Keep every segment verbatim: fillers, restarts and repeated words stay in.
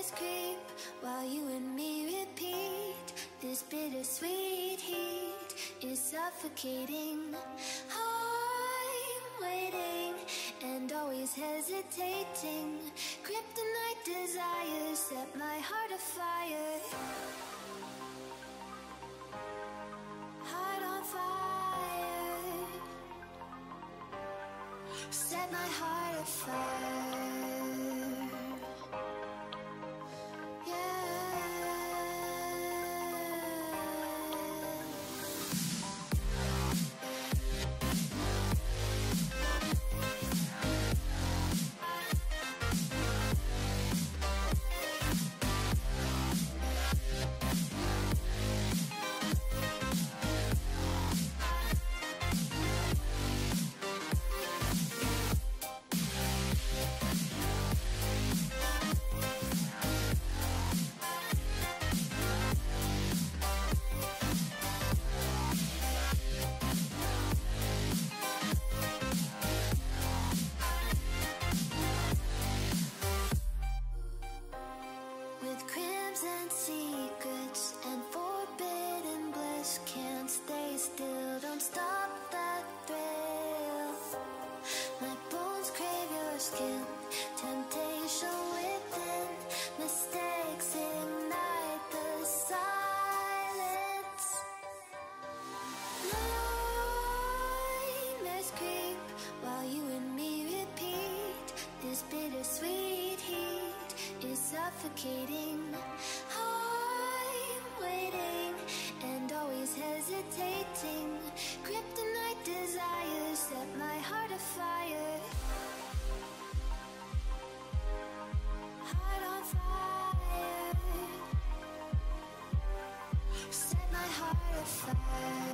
Nightmares creep while you and me repeat. This bittersweet heat is suffocating. I'm waiting and always hesitating. Kryptonite desires set my heart afire. Heart on fire. Set my heart afire. Suffocating. I'm waiting and always hesitating. Kryptonite desires set my heart afire. Heart on fire. Set my heart afire.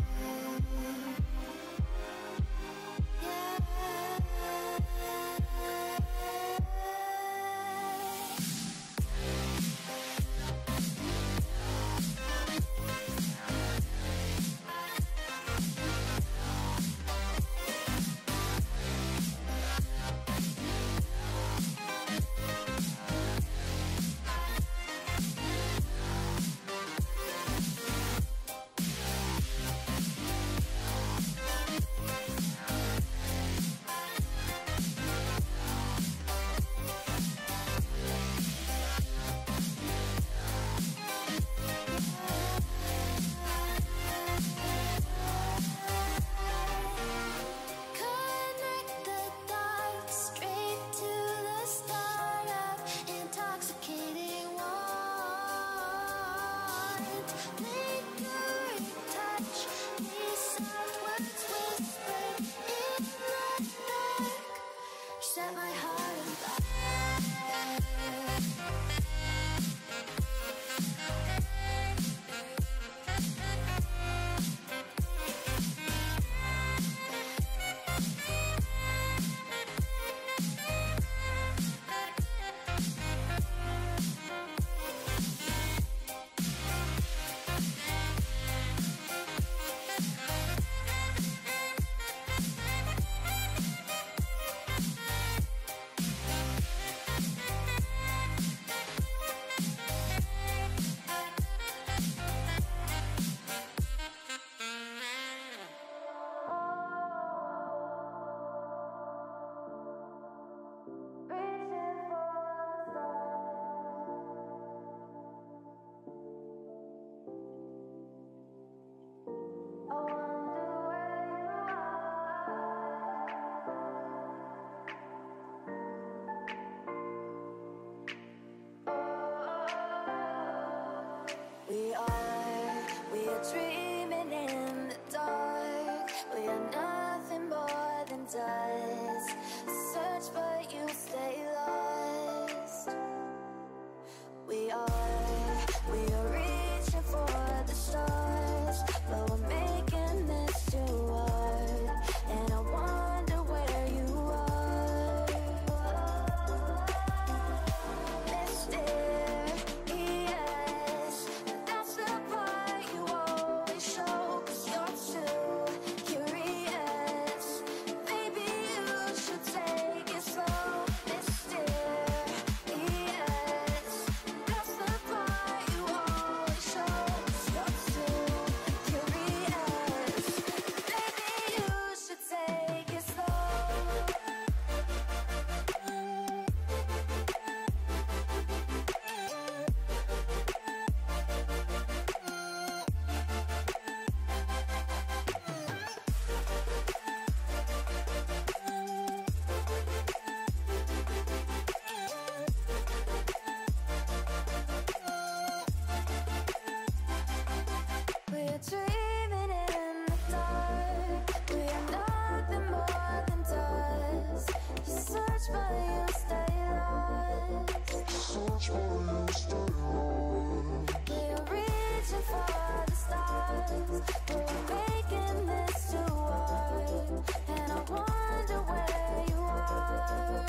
We're reaching for the stars. We're making this too hard, and I wonder where you are.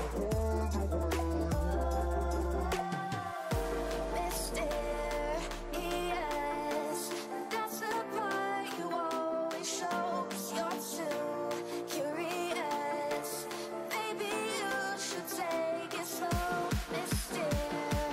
Mysterious, that's the part you always show. 'Cause you're too curious. Maybe you should take it slow. Mysterious.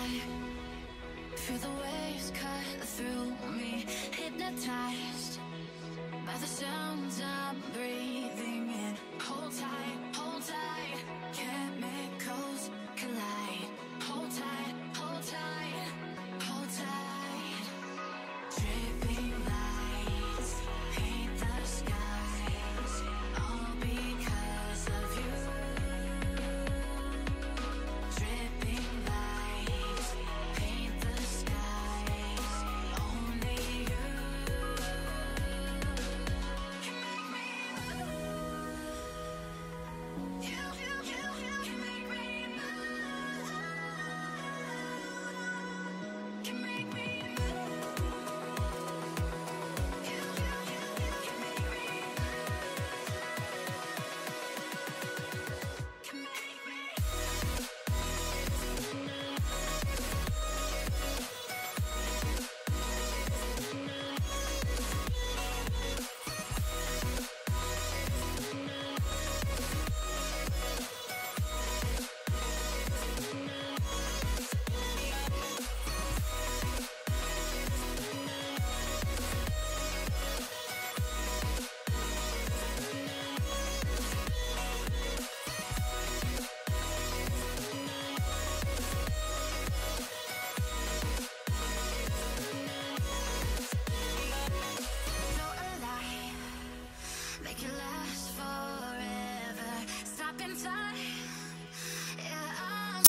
high. Feel the waves cut through me, hypnotized by the sounds I'm breathing in. Hold tight, hold tight, chemicals collide. Hold tight, hold tight, hold tight. Dripping lights paint the skies, all because of you. Dripping lights paint the skies, only you can make me move. You, you, you, you can make me move. Can make me move. You, you, you, you can make me move. Can make me. No, a lie, make it last forever. Stop in time.